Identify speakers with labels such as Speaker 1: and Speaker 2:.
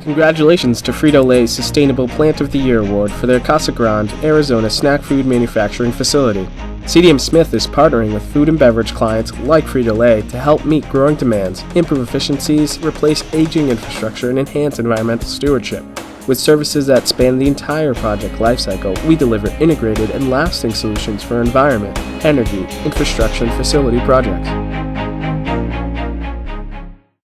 Speaker 1: Congratulations to Frito-Lay's Sustainable Plant of the Year Award for their Casa Grande, Arizona snack food manufacturing facility. CDM Smith is partnering with food and beverage clients like Frito-Lay to help meet growing demands, improve efficiencies, replace aging infrastructure, and enhance environmental stewardship. With services that span the entire project lifecycle, we deliver integrated and lasting solutions for environment, energy, infrastructure, and facility projects.